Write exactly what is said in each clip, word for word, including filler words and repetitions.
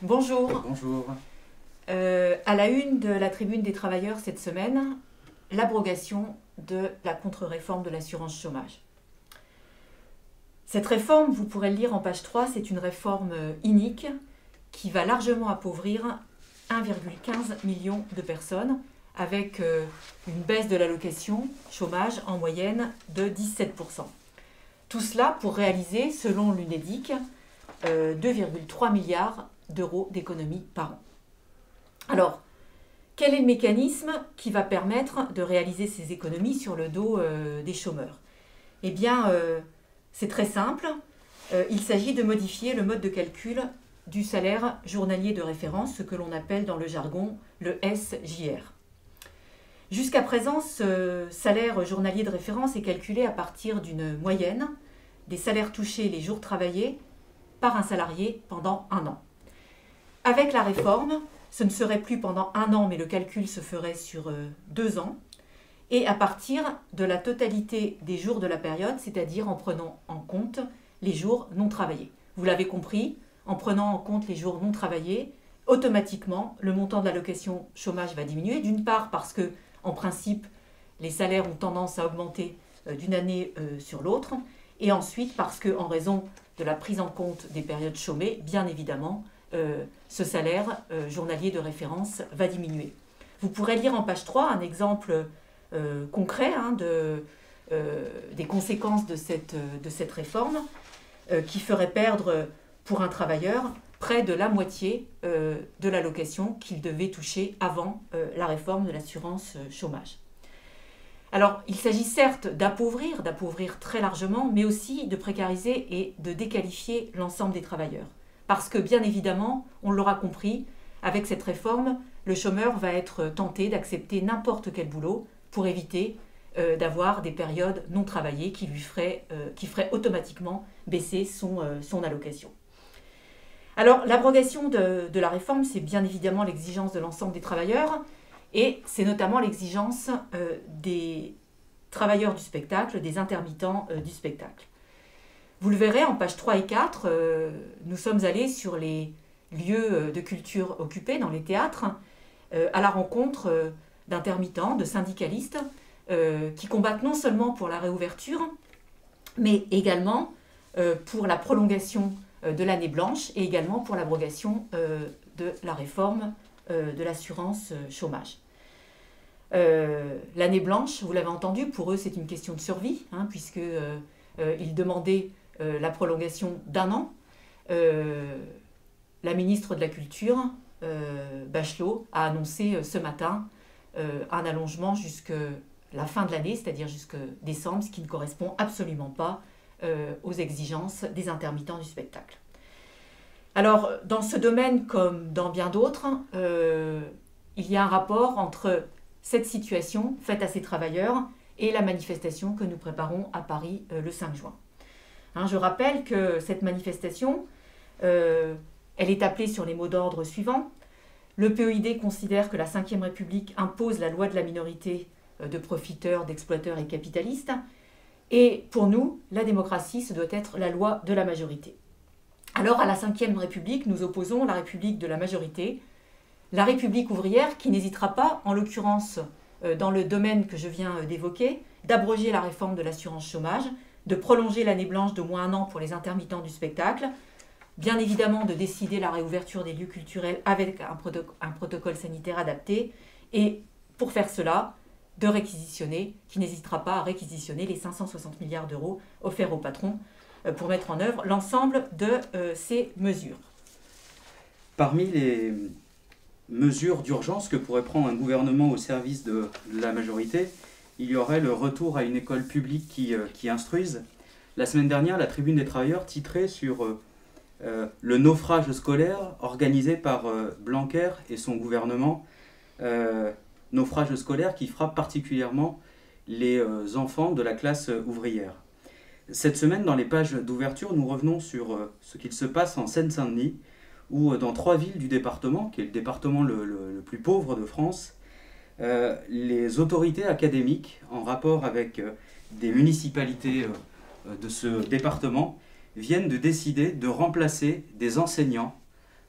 Bonjour. Bonjour. Euh, à la une de la Tribune des travailleurs cette semaine, l'abrogation de la contre-réforme de l'assurance chômage. Cette réforme, vous pourrez le lire en page trois, c'est une réforme inique qui va largement appauvrir un virgule quinze million de personnes avec euh, une baisse de l'allocation chômage en moyenne de dix-sept pour cent. Tout cela pour réaliser, selon l'UNEDIC, euh, deux virgule trois milliards d'euros d'économies par an. Alors, quel est le mécanisme qui va permettre de réaliser ces économies sur le dos euh, des chômeurs? Eh bien, euh, c'est très simple. Euh, il s'agit de modifier le mode de calcul du salaire journalier de référence, ce que l'on appelle dans le jargon le S J R. Jusqu'à présent, ce salaire journalier de référence est calculé à partir d'une moyenne des salaires touchés les jours travaillés par un salarié pendant un an. Avec la réforme, ce ne serait plus pendant un an, mais le calcul se ferait sur euh, deux ans, et à partir de la totalité des jours de la période, c'est-à-dire en prenant en compte les jours non travaillés. Vous l'avez compris, en prenant en compte les jours non travaillés, automatiquement, le montant de l'allocation chômage va diminuer, d'une part parce que, en principe, les salaires ont tendance à augmenter euh, d'une année euh, sur l'autre, et ensuite parce que, en raison de la prise en compte des périodes chômées, bien évidemment, Euh, ce salaire euh, journalier de référence va diminuer. Vous pourrez lire en page trois un exemple euh, concret hein, de, euh, des conséquences de cette, de cette réforme euh, qui ferait perdre pour un travailleur près de la moitié euh, de l'allocation qu'il devait toucher avant euh, la réforme de l'assurance chômage. Alors, il s'agit certes d'appauvrir, d'appauvrir très largement, mais aussi de précariser et de déqualifier l'ensemble des travailleurs. Parce que, bien évidemment, on l'aura compris, avec cette réforme, le chômeur va être tenté d'accepter n'importe quel boulot pour éviter euh, d'avoir des périodes non travaillées qui lui feraient, euh, qui feraient automatiquement baisser son, euh, son allocation. Alors, l'abrogation de, de la réforme, c'est bien évidemment l'exigence de l'ensemble des travailleurs et c'est notamment l'exigence euh, des travailleurs du spectacle, des intermittents euh, du spectacle. Vous le verrez en pages trois et quatre, euh, nous sommes allés sur les lieux de culture occupés dans les théâtres euh, à la rencontre euh, d'intermittents, de syndicalistes euh, qui combattent non seulement pour la réouverture, mais également euh, pour la prolongation euh, de l'année blanche et également pour l'abrogation euh, de la réforme euh, de l'assurance chômage. Euh, l'année blanche, vous l'avez entendu, pour eux c'est une question de survie, hein, puisque euh, euh, ils demandaient Euh, la prolongation d'un an. Euh, la ministre de la Culture, euh, Bachelot, a annoncé euh, ce matin euh, un allongement jusqu'à la fin de l'année, c'est-à-dire jusqu'à décembre, ce qui ne correspond absolument pas euh, aux exigences des intermittents du spectacle. Alors, dans ce domaine comme dans bien d'autres, euh, il y a un rapport entre cette situation faite à ces travailleurs et la manifestation que nous préparons à Paris euh, le cinq juin. Hein, je rappelle que cette manifestation, euh, elle est appelée sur les mots d'ordre suivants. Le P E I D considère que la cinquième République impose la loi de la minorité euh, de profiteurs, d'exploiteurs et capitalistes. Et pour nous, la démocratie, ce doit être la loi de la majorité. Alors à la cinquième République, nous opposons la République de la majorité, la République ouvrière qui n'hésitera pas, en l'occurrence euh, dans le domaine que je viens euh, d'évoquer, d'abroger la réforme de l'assurance chômage, de prolonger l'année blanche d'au moins un an pour les intermittents du spectacle, bien évidemment de décider la réouverture des lieux culturels avec un, proto- un protocole sanitaire adapté, et pour faire cela, de réquisitionner, qui n'hésitera pas à réquisitionner les cinq cent soixante milliards d'euros offerts aux patrons euh, pour mettre en œuvre l'ensemble de euh, ces mesures. Parmi les mesures d'urgence que pourrait prendre un gouvernement au service de la majorité, il y aurait le retour à une école publique qui, euh, qui instruise. La semaine dernière, la Tribune des travailleurs titrait sur euh, euh, le naufrage scolaire organisé par euh, Blanquer et son gouvernement. Euh, naufrage scolaire qui frappe particulièrement les euh, enfants de la classe euh, ouvrière. Cette semaine, dans les pages d'ouverture, nous revenons sur euh, ce qu'il se passe en Seine-Saint-Denis, où euh, dans trois villes du département, qui est le département le, le, le plus pauvre de France, Euh, les autorités académiques, en rapport avec euh, des municipalités euh, de ce département, viennent de décider de remplacer des enseignants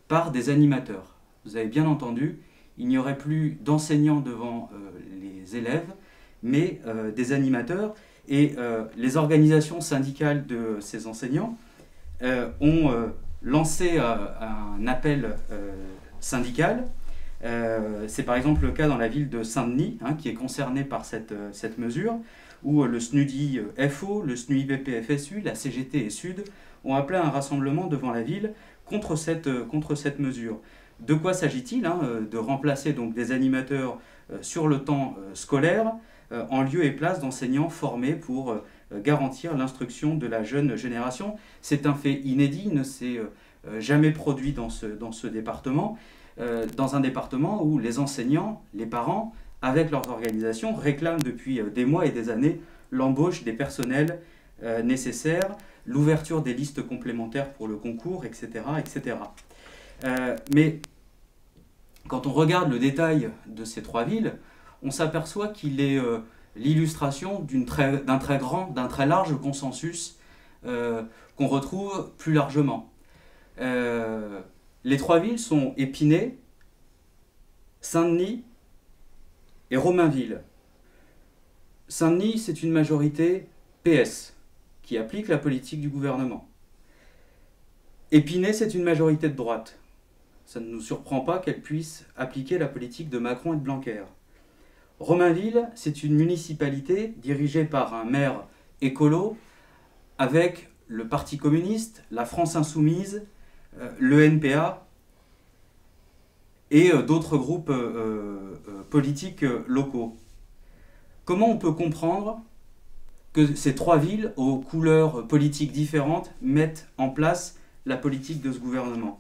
par des animateurs. Vous avez bien entendu, il n'y aurait plus d'enseignants devant euh, les élèves, mais euh, des animateurs. Et euh, les organisations syndicales de ces enseignants euh, ont euh, lancé euh, un appel euh, syndical. Euh, c'est par exemple le cas dans la ville de Saint-Denis, hein, qui est concernée par cette, euh, cette mesure, où euh, le S N U D I F O, le S N U I B P F S U, la C G T et Sud ont appelé à un rassemblement devant la ville contre cette, euh, contre cette mesure. De quoi s'agit-il, hein, de remplacer donc des animateurs euh, sur le temps euh, scolaire euh, en lieu et place d'enseignants formés pour euh, garantir l'instruction de la jeune génération. C'est un fait inédit, ne s'est euh, jamais produit dans ce, dans ce département, euh, dans un département où les enseignants, les parents, avec leurs organisations, réclament depuis euh, des mois et des années l'embauche des personnels euh, nécessaires, l'ouverture des listes complémentaires pour le concours, et cetera et cetera. Euh, mais quand on regarde le détail de ces trois villes, on s'aperçoit qu'il est euh, l'illustration d'un très, très grand, d'un très large consensus euh, qu'on retrouve plus largement. Euh, les trois villes sont Épinay, Saint-Denis et Romainville. Saint-Denis, c'est une majorité P S qui applique la politique du gouvernement. Épinay, c'est une majorité de droite. Ça ne nous surprend pas qu'elle puisse appliquer la politique de Macron et de Blanquer. Romainville, c'est une municipalité dirigée par un maire écolo avec le Parti communiste, la France insoumise, euh, le N P A et euh, d'autres groupes euh, euh, politiques euh, locaux. Comment on peut comprendre que ces trois villes, aux couleurs politiques différentes, mettent en place la politique de ce gouvernement?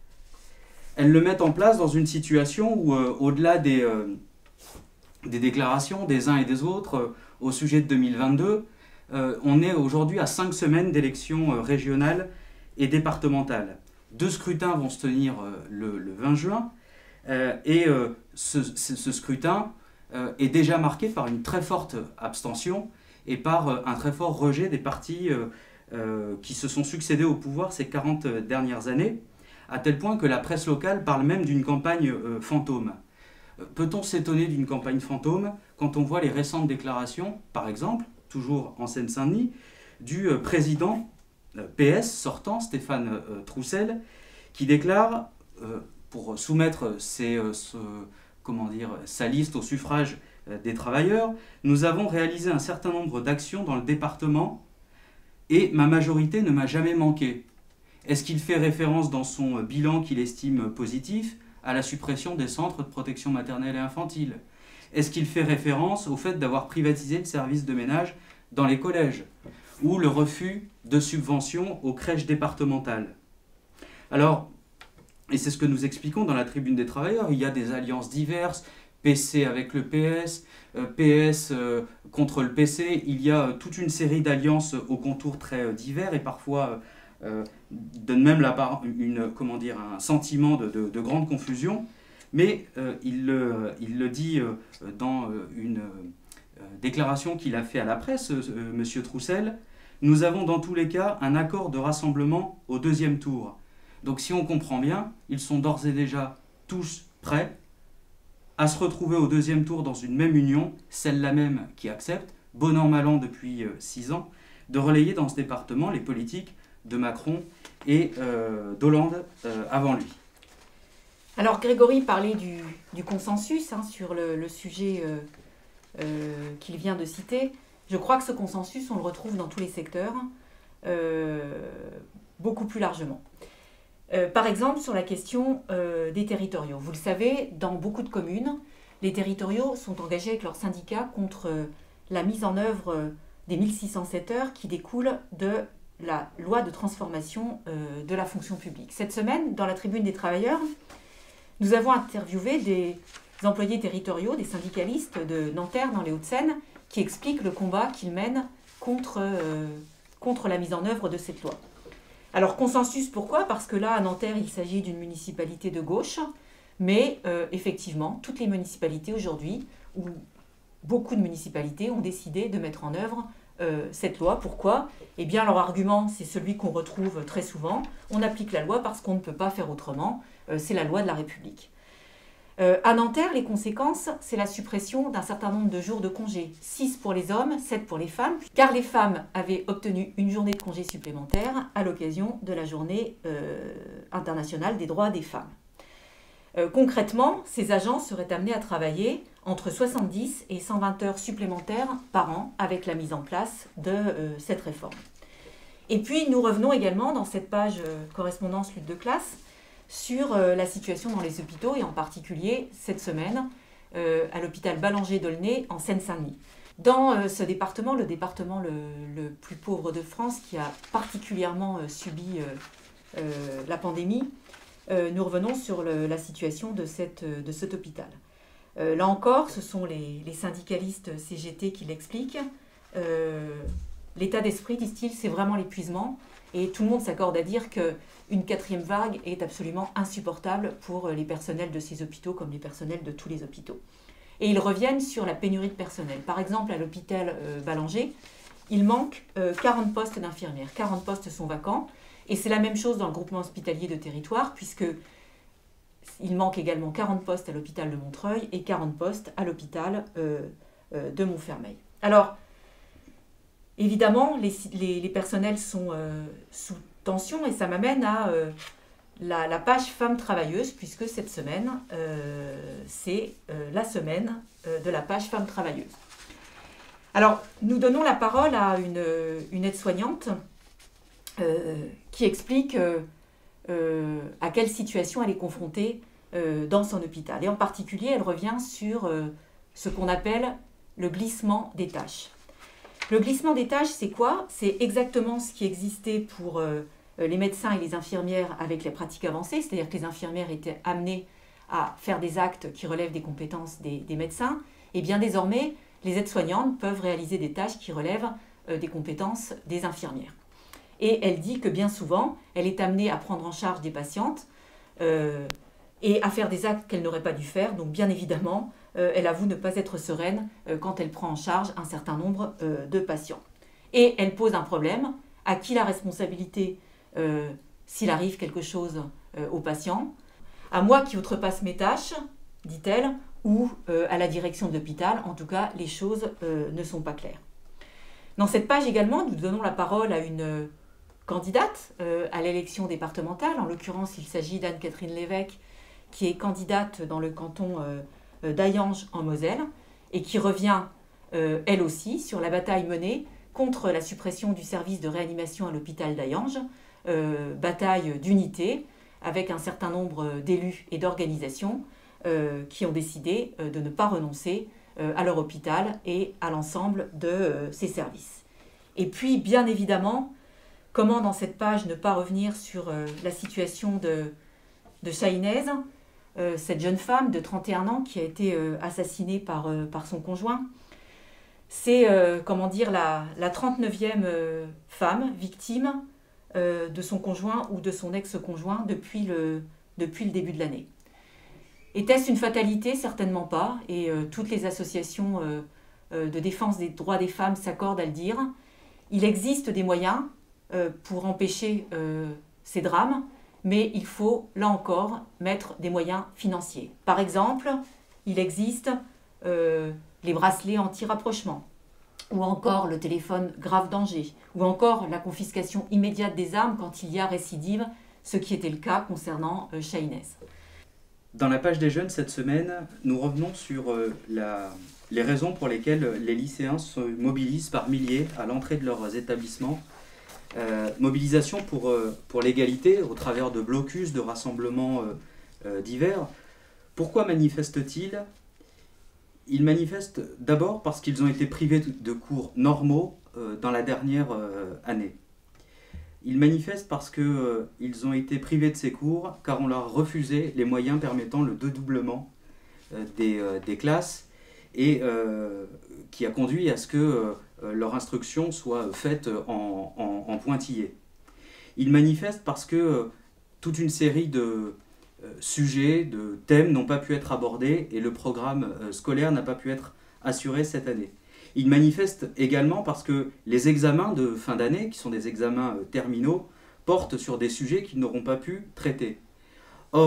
Elles le mettent en place dans une situation où, euh, au-delà des, euh, des déclarations des uns et des autres euh, au sujet de deux mille vingt-deux, euh, on est aujourd'hui à cinq semaines d'élections euh, régionales et départementales. Deux scrutins vont se tenir euh, le, le vingt juin, euh, et euh, ce, ce, ce scrutin euh, est déjà marqué par une très forte abstention et par euh, un très fort rejet des partis euh, euh, qui se sont succédés au pouvoir ces quarante dernières années, à tel point que la presse locale parle même d'une campagne euh, fantôme. Euh, Peut-on s'étonner d'une campagne fantôme quand on voit les récentes déclarations, par exemple, toujours en Seine-Saint-Denis, du euh, président euh, P S sortant, Stéphane euh, Troussel, qui déclare, euh, pour soumettre ses, euh, ce, comment dire, sa liste au suffrage euh, des travailleurs, « Nous avons réalisé un certain nombre d'actions dans le département et ma majorité ne m'a jamais manqué. » Est-ce qu'il fait référence dans son bilan qu'il estime positif à la suppression des centres de protection maternelle et infantile? Est-ce qu'il fait référence au fait d'avoir privatisé le service de ménage dans les collèges? Ou le refus de subventions aux crèches départementales? Alors, et c'est ce que nous expliquons dans la Tribune des travailleurs, il y a des alliances diverses, P C avec le P S, euh, P S euh, contre le P C, il y a euh, toute une série d'alliances aux contours très euh, divers et parfois... Euh, Euh, donne même la part, une, comment dire, un sentiment de, de, de grande confusion, mais euh, il, le, il le dit euh, dans euh, une euh, déclaration qu'il a fait à la presse, euh, M. Troussel, « Nous avons dans tous les cas un accord de rassemblement au deuxième tour. » Donc si on comprend bien, ils sont d'ores et déjà tous prêts à se retrouver au deuxième tour dans une même union, celle-là même qui accepte, bon an mal an depuis euh, six ans, de relayer dans ce département les politiques de Macron et euh, d'Hollande euh, avant lui. Alors Grégory parlait du, du consensus hein, sur le, le sujet euh, euh, qu'il vient de citer. Je crois que ce consensus, on le retrouve dans tous les secteurs, euh, beaucoup plus largement. Euh, par exemple, sur la question euh, des territoriaux. Vous le savez, dans beaucoup de communes, les territoriaux sont engagés avec leurs syndicats contre euh, la mise en œuvre euh, des mille six cent sept heures qui découlent de la loi de transformation euh, de la fonction publique. Cette semaine, dans la Tribune des travailleurs, nous avons interviewé des employés territoriaux, des syndicalistes de Nanterre dans les Hauts-de-Seine, qui expliquent le combat qu'ils mènent contre, euh, contre la mise en œuvre de cette loi. Alors consensus, pourquoi? Parce que là, à Nanterre, il s'agit d'une municipalité de gauche, mais euh, effectivement, toutes les municipalités aujourd'hui, ou beaucoup de municipalités, ont décidé de mettre en œuvre Euh, cette loi. Pourquoi? Eh bien, leur argument, c'est celui qu'on retrouve très souvent. On applique la loi parce qu'on ne peut pas faire autrement. euh, c'est la loi de la République. Euh, à Nanterre, les conséquences, c'est la suppression d'un certain nombre de jours de congé, six pour les hommes, sept pour les femmes, car les femmes avaient obtenu une journée de congé supplémentaire à l'occasion de la journée euh, internationale des droits des femmes. Euh, concrètement, ces agents seraient amenés à travailler entre soixante-dix et cent vingt heures supplémentaires par an avec la mise en place de euh, cette réforme. Et puis, nous revenons également dans cette page euh, correspondance lutte de classe sur euh, la situation dans les hôpitaux et en particulier cette semaine euh, à l'hôpital Ballanger-D'aulnay en Seine-Saint-Denis. Dans euh, ce département, le département le, le plus pauvre de France qui a particulièrement euh, subi euh, euh, la pandémie, euh, nous revenons sur le, la situation de, cette, de cet hôpital. Euh, là encore, ce sont les, les syndicalistes C G T qui l'expliquent. Euh, L'état d'esprit, disent-ils, c'est vraiment l'épuisement. Et tout le monde s'accorde à dire qu'une quatrième vague est absolument insupportable pour les personnels de ces hôpitaux comme les personnels de tous les hôpitaux. Et ils reviennent sur la pénurie de personnel. Par exemple, à l'hôpital euh, Ballanger, il manque euh, quarante postes d'infirmières. quarante postes sont vacants. Et c'est la même chose dans le groupement hospitalier de territoire, puisqu'il manque également quarante postes à l'hôpital de Montreuil et quarante postes à l'hôpital euh, euh, de Montfermeil. Alors, évidemment, les, les, les personnels sont euh, sous tension et ça m'amène à euh, la, la page femmes travailleuses, puisque cette semaine, euh, c'est euh, la semaine euh, de la page femmes travailleuses. Alors, nous donnons la parole à une, une aide-soignante euh, qui explique euh, euh, à quelle situation elle est confrontée euh, dans son hôpital. Et en particulier, elle revient sur euh, ce qu'on appelle le glissement des tâches. Le glissement des tâches, c'est quoi? C'est exactement ce qui existait pour euh, les médecins et les infirmières avec les pratiques avancées, c'est-à-dire que les infirmières étaient amenées à faire des actes qui relèvent des compétences des, des médecins. Et bien désormais, les aides-soignantes peuvent réaliser des tâches qui relèvent euh, des compétences des infirmières. Et elle dit que bien souvent, elle est amenée à prendre en charge des patientes euh, et à faire des actes qu'elle n'aurait pas dû faire. Donc bien évidemment, Euh, elle avoue ne pas être sereine euh, quand elle prend en charge un certain nombre euh, de patients. Et elle pose un problème. À qui la responsabilité euh, s'il arrive quelque chose euh, au patient? À moi qui outrepasse mes tâches, dit-elle, ou euh, à la direction de l'hôpital. En tout cas, les choses euh, ne sont pas claires. Dans cette page également, nous donnons la parole à une candidate euh, à l'élection départementale. En l'occurrence, il s'agit d'Anne-Catherine Lévesque, qui est candidate dans le canton euh, d'Hayange en Moselle et qui revient euh, elle aussi sur la bataille menée contre la suppression du service de réanimation à l'hôpital d'Hayange, euh, bataille d'unité avec un certain nombre d'élus et d'organisations euh, qui ont décidé euh, de ne pas renoncer euh, à leur hôpital et à l'ensemble de euh, ses services. Et puis bien évidemment, comment dans cette page ne pas revenir sur euh, la situation de, de Chahinez, Euh, cette jeune femme de trente et un ans qui a été euh, assassinée par, euh, par son conjoint. C'est, euh, comment dire, la, la trente-neuvième euh, femme victime euh, de son conjoint ou de son ex-conjoint depuis le, depuis le début de l'année. Était-ce une fatalité? Certainement pas. Et euh, toutes les associations euh, euh, de défense des droits des femmes s'accordent à le dire. Il existe des moyens euh, pour empêcher euh, ces drames, mais il faut, là encore, mettre des moyens financiers. Par exemple, il existe euh, les bracelets anti-rapprochement, ou encore le téléphone grave danger, ou encore la confiscation immédiate des armes quand il y a récidive, ce qui était le cas concernant euh, Chahinez. Dans la page des jeunes cette semaine, nous revenons sur euh, la, les raisons pour lesquelles les lycéens se mobilisent par milliers à l'entrée de leurs établissements. Euh, mobilisation pour, euh, pour l'égalité au travers de blocus, de rassemblements euh, euh, divers. Pourquoi manifestent-ils? Ils manifestent d'abord parce qu'ils ont été privés de cours normaux euh, dans la dernière euh, année. Ils manifestent parce qu'ils euh, ont été privés de ces cours car on leur a refusé les moyens permettant le dédoublement euh, des, euh, des classes et euh, qui a conduit à ce que euh, leur instruction soit faite en, en, en pointillé. Ils manifestent parce que euh, toute une série de euh, sujets, de thèmes n'ont pas pu être abordés et le programme euh, scolaire n'a pas pu être assuré cette année. Ils manifestent également parce que les examens de fin d'année, qui sont des examens euh, terminaux, portent sur des sujets qu'ils n'auront pas pu traiter. Or,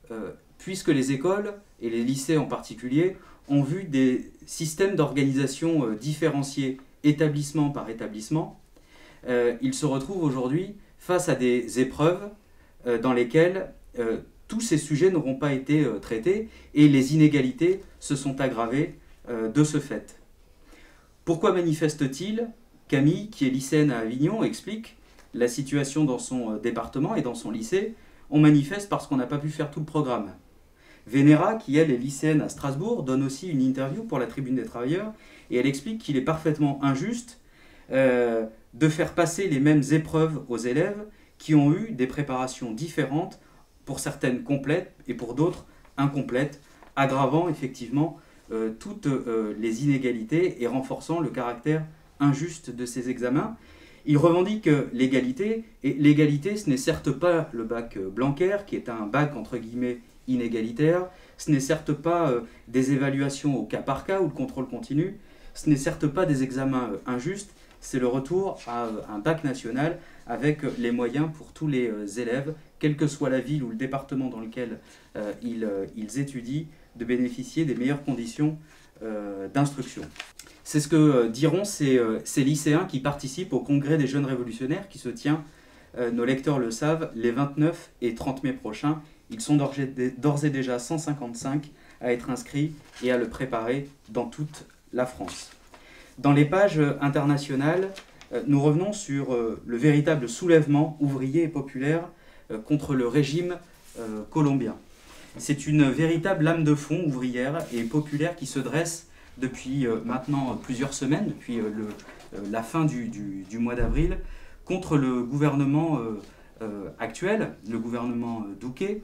euh, puisque les écoles, et les lycées en particulier, ont vu des systèmes d'organisation euh, différenciés établissement par établissement, euh, ils se retrouvent aujourd'hui face à des épreuves euh, dans lesquelles euh, tous ces sujets n'auront pas été euh, traités et les inégalités se sont aggravées euh, de ce fait. Pourquoi manifeste-t-il? Camille, qui est lycéenne à Avignon, explique la situation dans son euh, département et dans son lycée. On manifeste parce qu'on n'a pas pu faire tout le programme. Vénéra, qui elle est lycéenne à Strasbourg, donne aussi une interview pour la Tribune des Travailleurs et elle explique qu'il est parfaitement injuste euh, de faire passer les mêmes épreuves aux élèves qui ont eu des préparations différentes, pour certaines complètes et pour d'autres incomplètes, aggravant effectivement euh, toutes euh, les inégalités et renforçant le caractère injuste de ces examens. Il revendique l'égalité, et l'égalité ce n'est certes pas le bac Blanquer, qui est un bac entre guillemets inégalitaire, ce n'est certes pas euh, des évaluations au cas par cas ou le contrôle continu, ce n'est certes pas des examens euh, injustes, c'est le retour à euh, un bac national avec euh, les moyens pour tous les euh, élèves, quelle que soit la ville ou le département dans lequel euh, ils, euh, ils étudient, de bénéficier des meilleures conditions euh, d'instruction. C'est ce que euh, diront ces, euh, ces lycéens qui participent au Congrès des jeunes révolutionnaires qui se tient, euh, nos lecteurs le savent, les vingt-neuf et trente mai prochains. Ils sont d'ores et déjà cent cinquante-cinq à être inscrits et à le préparer dans toute la France. Dans les pages internationales, nous revenons sur le véritable soulèvement ouvrier et populaire contre le régime colombien. C'est une véritable lame de fond ouvrière et populaire qui se dresse depuis maintenant plusieurs semaines, depuis le, la fin du, du, du mois d'avril, contre le gouvernement actuel, le gouvernement Duque.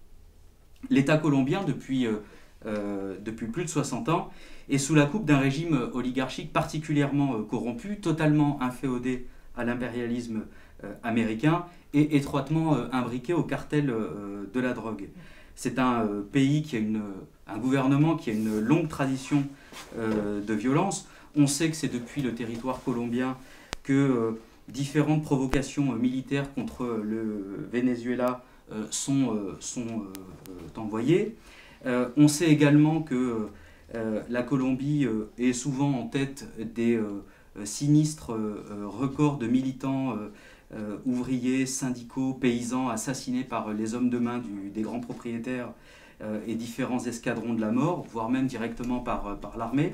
L'État colombien, depuis, euh, euh, depuis plus de soixante ans, est sous la coupe d'un régime oligarchique particulièrement euh, corrompu, totalement inféodé à l'impérialisme euh, américain et étroitement euh, imbriqué au cartel euh, de la drogue. C'est un euh, pays qui a une, un gouvernement qui a une longue tradition euh, de violence. On sait que c'est depuis le territoire colombien que euh, différentes provocations euh, militaires contre le Venezuela Euh, sont, euh, sont euh, envoyés. Euh, on sait également que euh, la Colombie euh, est souvent en tête des euh, sinistres euh, records de militants euh, euh, ouvriers, syndicaux, paysans assassinés par les hommes de main du, des grands propriétaires euh, et différents escadrons de la mort, voire même directement par, par l'armée.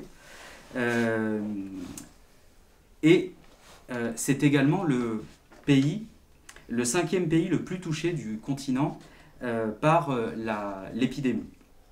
Euh, et euh, c'est également le pays le cinquième pays le plus touché du continent euh, par euh, l'épidémie.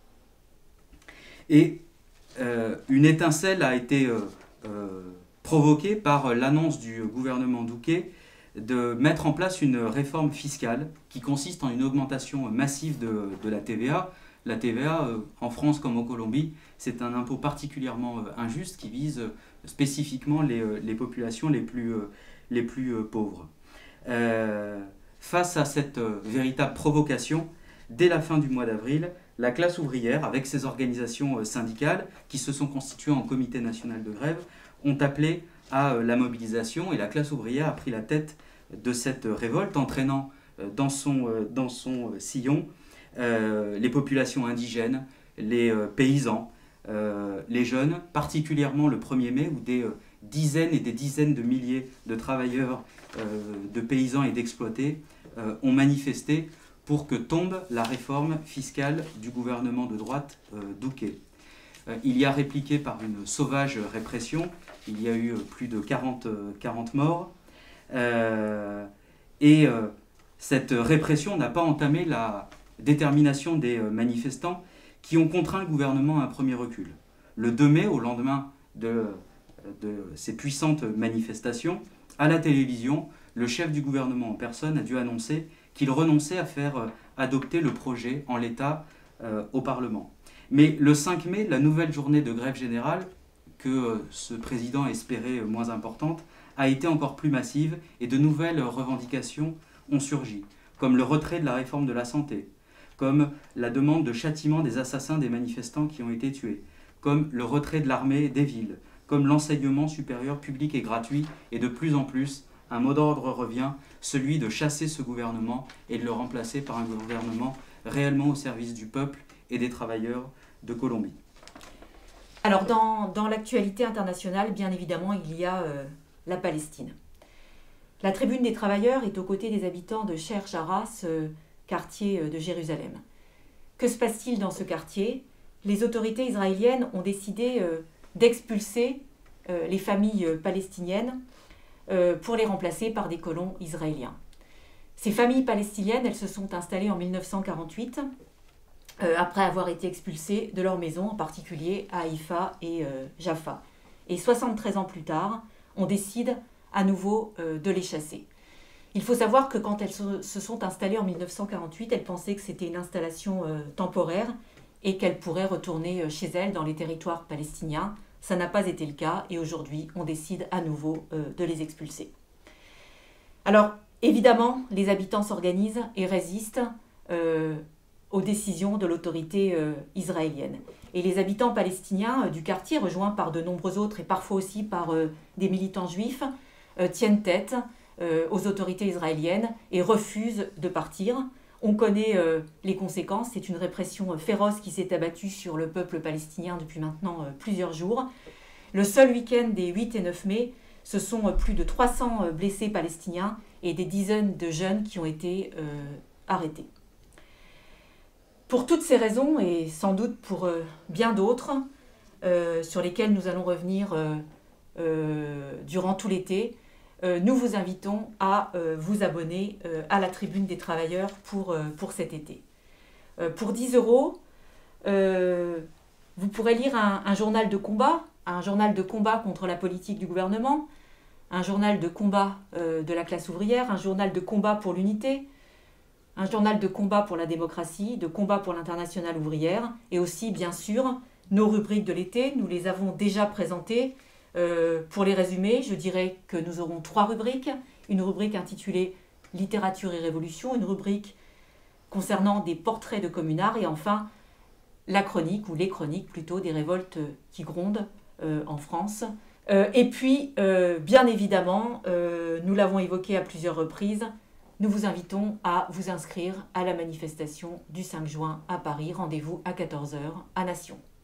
Et euh, une étincelle a été euh, euh, provoquée par l'annonce du gouvernement Duque de mettre en place une réforme fiscale qui consiste en une augmentation massive de, de la T V A. La T V A, euh, en France comme en Colombie, c'est un impôt particulièrement euh, injuste qui vise euh, spécifiquement les, euh, les populations les plus, euh, les plus euh, pauvres. Euh, face à cette euh, véritable provocation, dès la fin du mois d'avril, la classe ouvrière, avec ses organisations euh, syndicales qui se sont constituées en comité national de grève, ont appelé à euh, la mobilisation et la classe ouvrière a pris la tête de cette euh, révolte, entraînant euh, dans son, euh, dans son euh, sillon euh, les populations indigènes, les euh, paysans, euh, les jeunes, particulièrement le premier mai où des euh, dizaines et des dizaines de milliers de travailleurs, euh, de paysans et d'exploités euh, ont manifesté pour que tombe la réforme fiscale du gouvernement de droite euh, Duque. Euh, il y a répliqué par une sauvage répression, il y a eu plus de quarante, quarante morts, euh, et euh, cette répression n'a pas entamé la détermination des manifestants qui ont contraint le gouvernement à un premier recul. Le deux mai, au lendemain de de ces puissantes manifestations, à la télévision, le chef du gouvernement en personne a dû annoncer qu'il renonçait à faire adopter le projet en l'état euh, au Parlement. Mais le cinq mai, la nouvelle journée de grève générale, que euh, ce président espérait euh, moins importante, a été encore plus massive et de nouvelles revendications ont surgi, comme le retrait de la réforme de la santé, comme la demande de châtiment des assassins des manifestants qui ont été tués, comme le retrait de l'armée des villes, comme l'enseignement supérieur public et gratuit, et de plus en plus, un mot d'ordre revient, celui de chasser ce gouvernement et de le remplacer par un gouvernement réellement au service du peuple et des travailleurs de Colombie. Alors dans, dans l'actualité internationale, bien évidemment, il y a euh, la Palestine. La Tribune des Travailleurs est aux côtés des habitants de Sheikh Jarrah, euh, quartier euh, de Jérusalem. Que se passe-t-il dans ce quartier? Les autorités israéliennes ont décidé euh, d'expulser euh, les familles euh, palestiniennes euh, pour les remplacer par des colons israéliens. Ces familles palestiniennes, elles se sont installées en mille neuf cent quarante-huit, euh, après avoir été expulsées de leur maison, en particulier à Haïfa et euh, Jaffa. Et soixante-treize ans plus tard, on décide à nouveau euh, de les chasser. Il faut savoir que quand elles se sont installées en mille neuf cent quarante-huit, elles pensaient que c'était une installation euh, temporaire et qu'elles pourraient retourner chez elles dans les territoires palestiniens. Ça n'a pas été le cas et aujourd'hui, on décide à nouveau euh, de les expulser. Alors, évidemment, les habitants s'organisent et résistent euh, aux décisions de l'autorité euh, israélienne. Et les habitants palestiniens euh, du quartier, rejoints par de nombreux autres et parfois aussi par euh, des militants juifs, euh, tiennent tête euh, aux autorités israéliennes et refusent de partir. On connaît euh, les conséquences, c'est une répression euh, féroce qui s'est abattue sur le peuple palestinien depuis maintenant euh, plusieurs jours. Le seul week-end des huit et neuf mai, ce sont euh, plus de trois cents euh, blessés palestiniens et des dizaines de jeunes qui ont été euh, arrêtés. Pour toutes ces raisons, et sans doute pour euh, bien d'autres, euh, sur lesquelles nous allons revenir euh, euh, durant tout l'été, euh, nous vous invitons à euh, vous abonner euh, à la Tribune des Travailleurs pour, euh, pour cet été. Euh, pour dix euros, euh, vous pourrez lire un, un journal de combat, un journal de combat contre la politique du gouvernement, un journal de combat euh, de la classe ouvrière, un journal de combat pour l'unité, un journal de combat pour la démocratie, de combat pour l'internationale ouvrière, et aussi, bien sûr, nos rubriques de l'été. Nous les avons déjà présentées. Euh, pour les résumer, je dirais que nous aurons trois rubriques. Une rubrique intitulée « Littérature et révolution », une rubrique concernant des portraits de communards, et enfin, la chronique, ou les chroniques plutôt, des révoltes qui grondent euh, en France. Euh, et puis, euh, bien évidemment, euh, nous l'avons évoqué à plusieurs reprises, nous vous invitons à vous inscrire à la manifestation du cinq juin à Paris. Rendez-vous à quatorze heures à Nation.